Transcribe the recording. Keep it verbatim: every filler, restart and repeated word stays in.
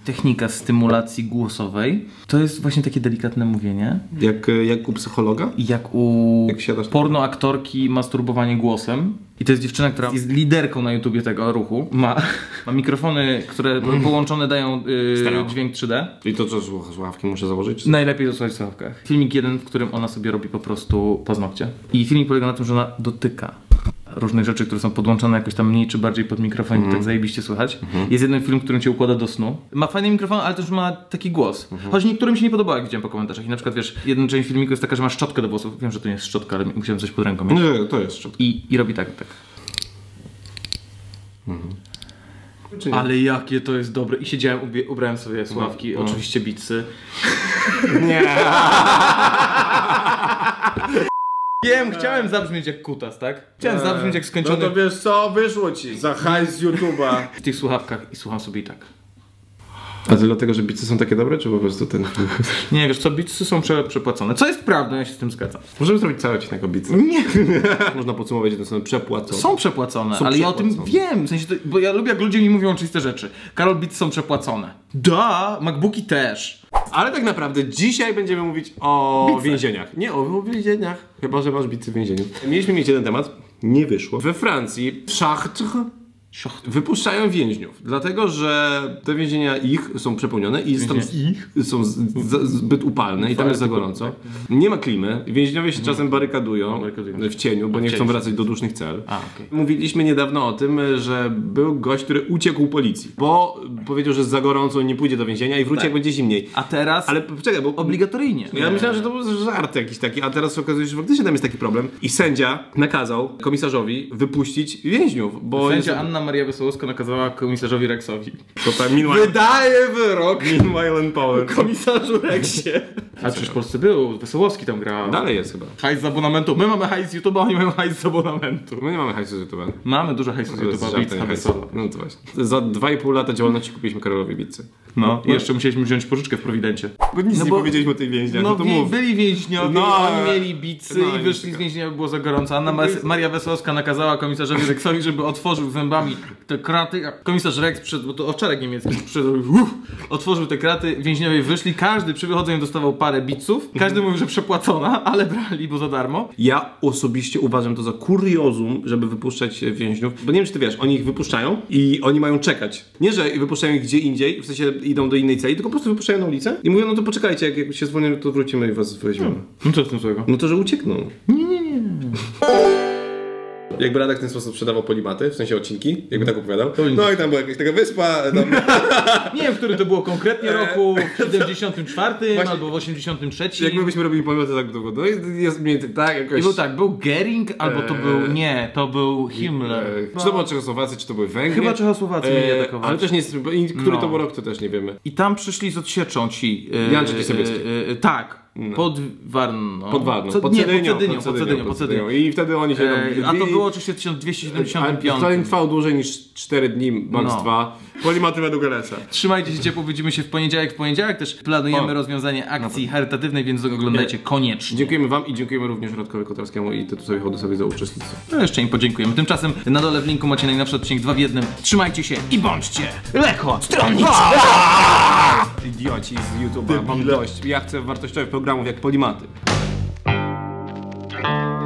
technika stymulacji głosowej. To jest właśnie takie delikatne mówienie. Jak, jak u psychologa? Jak u jak siadasz pornoaktorki masturbowanie głosem. I to jest dziewczyna, która jest liderką na YouTubie tego ruchu. Ma, ma mikrofony, które połączone dają yy, dźwięk trzy D. I to co, słuchawki muszę założyć? Czy... Najlepiej to słuchać w słuchawkach. Filmik jeden, w którym ona sobie robi po prostu paznokcie. I filmik polega na tym, że ona dotyka różnych rzeczy, które są podłączone jakoś tam mniej czy bardziej pod mikrofon, mm. tak zajebiście słychać. Mm -hmm. Jest jeden film, w którym cię układa do snu. Ma fajny mikrofon, ale też ma taki głos. Mm -hmm. Choć niektórym się nie podobało, jak widziałem po komentarzach. I na przykład wiesz, jedna część filmiku jest taka, że ma szczotkę do włosów. Wiem, że to nie jest szczotka, ale musiałem coś pod ręką mieć. Nie, to jest szczotka. I, i robi tak, tak. Mm -hmm. Ale jakie to jest dobre. I siedziałem, ubrałem sobie słuchawki, no, no. oczywiście Beatsy. Nie. Wiem, chciałem zabrzmieć jak kutas, tak? Chciałem eee, zabrzmieć jak skończony... No to wiesz co, wyszło ci za hajs z YouTube'a. W tych słuchawkach i słucham sobie i tak. A to dlatego, że Beatsy są takie dobre, czy po prostu ten... Nie, wiesz co, Beatsy są prze, przepłacone. Co jest prawdą, ja się z tym zgadzam. Możemy zrobić cały odcinek o Beatsy. Nie. Można podsumować, że to są przepłacone. Są przepłacone, są ale przepłacone. Ja o tym wiem. W sensie to, bo ja lubię, jak ludzie mi mówią oczywiste rzeczy. Karol, Beatsy są przepłacone. Da, MacBooki też. Ale tak naprawdę dzisiaj będziemy mówić o Beatsy. Więzieniach. Nie, o, o więzieniach. Chyba, że masz Beatsy w więzieniu. Mieliśmy mieć jeden temat. Nie wyszło. We Francji Chartres wypuszczają więźniów, dlatego że te więzienia ich są przepełnione i tam ich są z, z, zbyt upalne i tam jest za gorąco. Nie ma klimy, więźniowie się czasem barykadują w cieniu, bo nie chcą wracać do dusznych cel. A, okay. Mówiliśmy niedawno o tym, że był gość, który uciekł policji, bo powiedział, że jest za gorąco, nie pójdzie do więzienia i wróci, tak, jak będzie zimniej. A teraz? Ale poczekaj, bo obligatoryjnie. Ja myślałem, że to był żart jakiś taki, a teraz okazuje się, że faktycznie tam jest taki problem i sędzia nakazał komisarzowi wypuścić więźniów, bo sędzia jest... Anna Maria Wesołowska nakazała komisarzowi Rexowi. To tak, meanwhile... Wydaje wyrok! Meanwhile in Poland. Komisarzu Rexie. A przecież w Polsce był, Wesołowski tam grał. Dalej jest chyba. Hajs z abonamentu. My mamy hajs z YouTube'a, oni mają hajs z abonamentu. My nie mamy hajsu z YouTube'a. Mamy dużo hajsu z YouTube'a. No to właśnie. Za dwa i pół lata działalności kupiliśmy Karolowi Beatsy. No i jeszcze musieliśmy wziąć pożyczkę w Prowidencie. Bo nic no nie bo, powiedzieliśmy o tej więźniach. No, no to wie, mów. byli więźniowie, no, oni mieli Beatsy no, i wyszli z więzienia, było za gorąco. Anna Maria Wesołowska nakazała komisarzowi Rexowi, żeby otworzył zębami te kraty. A komisarz Rex przyszedł, bo to owczarek niemiecki przyszedł, uff, otworzył te kraty, więźniowie wyszli, każdy przy wychodzeniu dostawał parę Beatsów. Każdy mówił, że przepłacona, ale brali, bo za darmo. Ja osobiście uważam to za kuriozum, żeby wypuszczać więźniów, bo nie wiem, czy ty wiesz, oni ich wypuszczają i oni mają czekać. Nie, że wypuszczają ich gdzie indziej, w sensie idą do innej celi, tylko po prostu wypuszczają na ulicę i mówią, no to poczekajcie, jak, jak się zwolnimy, to wrócimy i was weźmiemy. No co z tym złego? No to, że uciekną. Nie, nie, nie. Jakby Radek w ten sposób sprzedawał polimaty, w sensie odcinki, jakby tak opowiadał. No i tam była jakaś taka wyspa. Tam... Nie wiem, w którym to było konkretnie roku, w siedemdziesiątym czwartym Właśnie, albo w osiemdziesiątym trzecim. Jakby byśmy robili polimaty, tak to było. No jest mniej tak jakoś... I był tak, był Gering, albo to był, nie, to był Himmler. Czy to było Czechosłowacy, czy to były Węgry? Chyba Czechosłowacy mieli atakować. Ale też nie jest, który no. to był rok, to też nie wiemy. I tam przyszli z odsieczą ci. Janczyk i Sobieski. Tak. No. Pod Warną. Pod Warną. Co, pod nie, Cedynią, pod Cedynią, pod Cedynią, pod Cedynią. I wtedy oni się eee, A to było oczywiście w tysiąc dwieście siedemdziesiątym piątym. To trwał dłużej niż cztery dni, max no. dwa. Polimaty według L S A. Trzymajcie się ciepło, widzimy się w poniedziałek. W poniedziałek też planujemy o. rozwiązanie akcji no. charytatywnej, więc oglądajcie koniecznie. Dziękujemy wam i dziękujemy również Radkowi Kotarskiemu i Tytusowi Hodusowi za uczestnictwo. No jeszcze im podziękujemy. Tymczasem na dole w linku macie najnowszy odcinek dwa w jednym. Trzymajcie się i bądźcie lekko stronniczy! Idioci z YouTube'a, mam dość. Ja chcę wartościowych programów jak Polimaty.